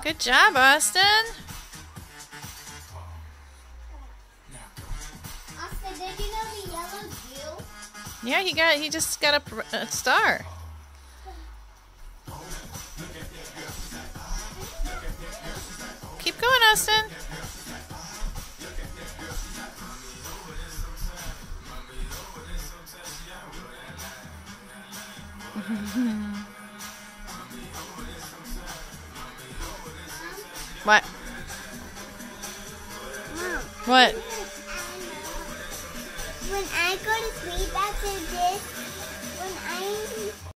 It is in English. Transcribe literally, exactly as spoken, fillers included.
Good job, Austin. Austin, did you know the yellow Jew? Yeah, he got. He just got a, a star. Keep going, Austin. What? Mom. What? When I go to sleep after this, when I